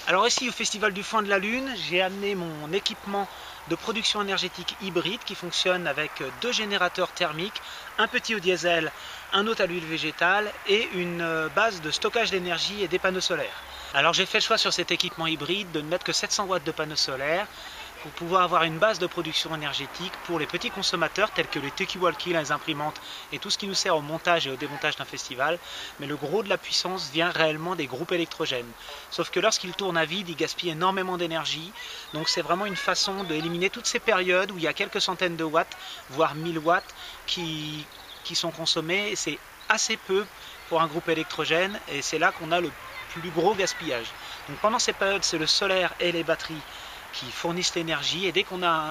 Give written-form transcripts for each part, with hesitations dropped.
Alors ici au Festival du Foin de la Lune, j'ai amené mon équipement de production énergétique hybride qui fonctionne avec deux générateurs thermiques, un petit au diesel, un autre à l'huile végétale et une base de stockage d'énergie et des panneaux solaires. Alors j'ai fait le choix sur cet équipement hybride de ne mettre que 700 watts de panneaux solaires pour pouvoir avoir une base de production énergétique pour les petits consommateurs tels que les talkie-walkie, les imprimantes et tout ce qui nous sert au montage et au démontage d'un festival. Mais le gros de la puissance vient réellement des groupes électrogènes. Sauf que lorsqu'ils tournent à vide, ils gaspillent énormément d'énergie. Donc c'est vraiment une façon d'éliminer toutes ces périodes où il y a quelques centaines de watts, voire 1000 watts qui sont consommés. Et c'est assez peu pour un groupe électrogène et c'est là qu'on a le plus gros gaspillage. Donc pendant ces périodes, c'est le solaire et les batteries qui fournissent l'énergie, et dès qu'on a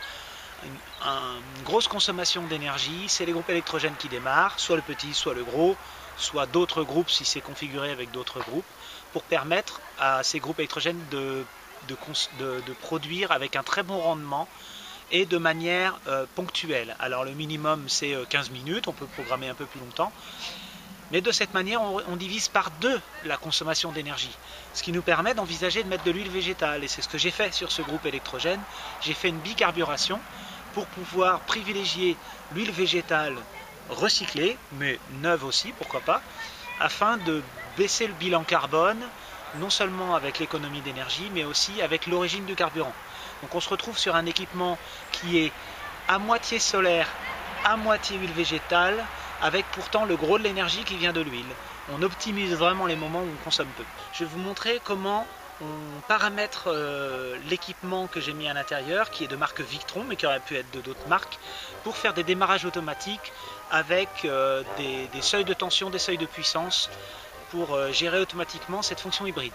une grosse consommation d'énergie, c'est les groupes électrogènes qui démarrent, soit le petit, soit le gros, soit d'autres groupes si c'est configuré avec d'autres groupes, pour permettre à ces groupes électrogènes de produire avec un très bon rendement et de manière ponctuelle. Alors le minimum c'est 15 minutes, on peut programmer un peu plus longtemps. Mais de cette manière, on divise par deux la consommation d'énergie, ce qui nous permet d'envisager de mettre de l'huile végétale. Et c'est ce que j'ai fait sur ce groupe électrogène. J'ai fait une bicarburation pour pouvoir privilégier l'huile végétale recyclée, mais neuve aussi, pourquoi pas, afin de baisser le bilan carbone, non seulement avec l'économie d'énergie, mais aussi avec l'origine du carburant. Donc on se retrouve sur un équipement qui est à moitié solaire, à moitié huile végétale, avec pourtant le gros de l'énergie qui vient de l'huile. On optimise vraiment les moments où on consomme peu. Je vais vous montrer comment on paramètre l'équipement que j'ai mis à l'intérieur, qui est de marque Victron, mais qui aurait pu être de d'autres marques, pour faire des démarrages automatiques avec des seuils de tension, des seuils de puissance, pour gérer automatiquement cette fonction hybride.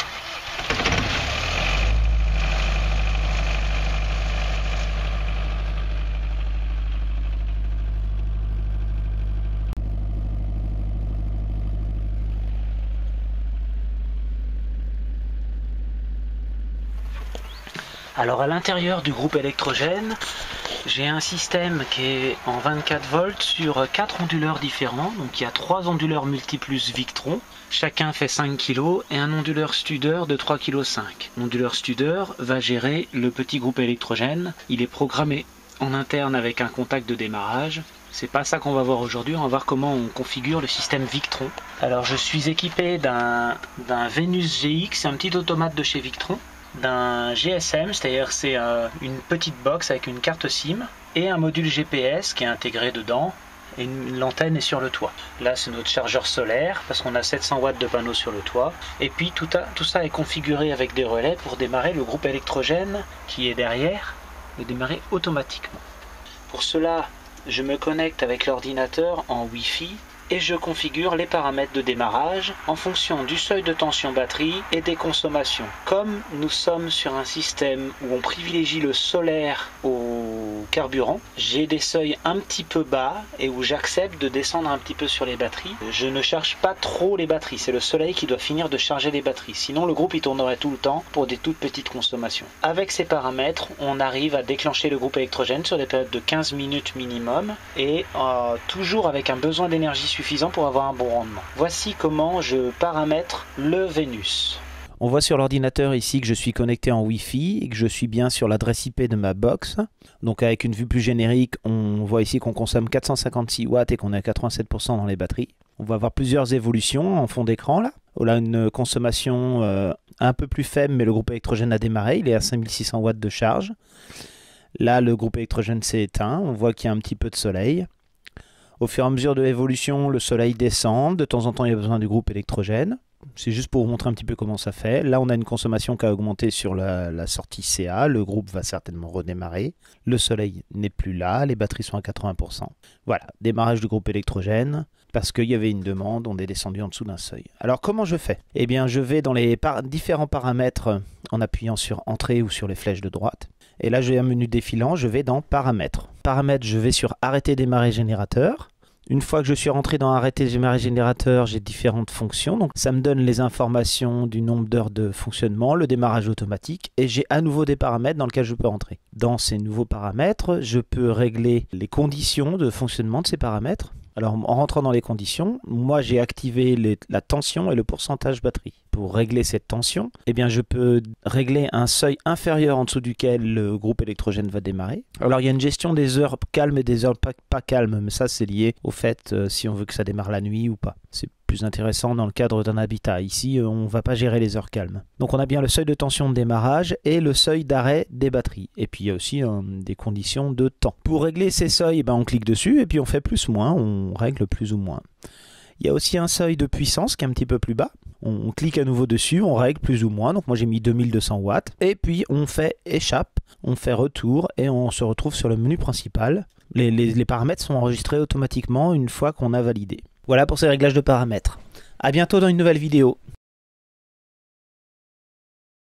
Alors à l'intérieur du groupe électrogène, j'ai un système qui est en 24 volts sur 4 onduleurs différents. Donc il y a 3 onduleurs Multiplus Victron, chacun fait 5 kg, et un onduleur Studer de 3,5 kg. L'onduleur Studer va gérer le petit groupe électrogène. Il est programmé en interne avec un contact de démarrage. C'est pas ça qu'on va voir aujourd'hui, on va voir comment on configure le système Victron. Alors je suis équipé d'un Venus GX, c'est un petit automate de chez Victron, d'un GSM, c'est-à-dire c'est une petite box avec une carte SIM et un module GPS qui est intégré dedans, et l'antenne est sur le toit. Là c'est notre chargeur solaire parce qu'on a 700 watts de panneaux sur le toit, et puis tout ça est configuré avec des relais pour démarrer le groupe électrogène qui est derrière, le démarrer automatiquement. Pour cela, je me connecte avec l'ordinateur en Wi-Fi et je configure les paramètres de démarrage en fonction du seuil de tension batterie et des consommations. Comme nous sommes sur un système où on privilégie le solaire au carburant, j'ai des seuils un petit peu bas et où j'accepte de descendre un petit peu sur les batteries. Je ne charge pas trop les batteries, c'est le soleil qui doit finir de charger les batteries. Sinon le groupe il tournerait tout le temps pour des toutes petites consommations. Avec ces paramètres, on arrive à déclencher le groupe électrogène sur des périodes de 15 minutes minimum et toujours avec un besoin d'énergie suffisant pour avoir un bon rendement. Voici comment je paramètre le Venus. On voit sur l'ordinateur ici que je suis connecté en Wi-Fi et que je suis bien sur l'adresse IP de ma box. Donc avec une vue plus générique, on voit ici qu'on consomme 456 watts et qu'on est à 87% dans les batteries. On va avoir plusieurs évolutions en fond d'écran là. On a une consommation un peu plus faible, mais le groupe électrogène a démarré, il est à 5600 watts de charge. Là, le groupe électrogène s'est éteint, on voit qu'il y a un petit peu de soleil. Au fur et à mesure de l'évolution, le soleil descend. De temps en temps, il y a besoin du groupe électrogène. C'est juste pour vous montrer un petit peu comment ça fait. Là, on a une consommation qui a augmenté sur la sortie CA. Le groupe va certainement redémarrer. Le soleil n'est plus là. Les batteries sont à 80%. Voilà, démarrage du groupe électrogène. Parce qu'il y avait une demande, on est descendu en dessous d'un seuil. Alors, comment je fais? Eh bien, je vais dans les différents paramètres en appuyant sur Entrée ou sur les flèches de droite. Et là, j'ai un menu défilant, je vais dans Paramètres. Paramètres, je vais sur Arrêter démarrer générateur. Une fois que je suis rentré dans Arrêter démarrer générateur, j'ai différentes fonctions. Donc, ça me donne les informations du nombre d'heures de fonctionnement, le démarrage automatique, et j'ai à nouveau des paramètres dans lesquels je peux entrer. Dans ces nouveaux paramètres, je peux régler les conditions de fonctionnement de ces paramètres. Alors en rentrant dans les conditions, moi j'ai activé la tension et le pourcentage batterie. Pour régler cette tension, eh bien je peux régler un seuil inférieur en dessous duquel le groupe électrogène va démarrer. Alors il y a une gestion des heures calmes et des heures pas calmes, mais ça c'est lié au fait si on veut que ça démarre la nuit ou pas. C'est plus intéressant dans le cadre d'un habitat. Ici, on ne va pas gérer les heures calmes. Donc on a bien le seuil de tension de démarrage et le seuil d'arrêt des batteries. Et puis il y a aussi des conditions de temps. Pour régler ces seuils, on clique dessus et puis on fait plus ou moins, on règle plus ou moins. Il y a aussi un seuil de puissance qui est un petit peu plus bas. On clique à nouveau dessus, on règle plus ou moins. Donc moi j'ai mis 2200 watts. Et puis on fait échappe, on fait retour et on se retrouve sur le menu principal. Les paramètres sont enregistrés automatiquement une fois qu'on a validé. Voilà pour ces réglages de paramètres. A bientôt dans une nouvelle vidéo.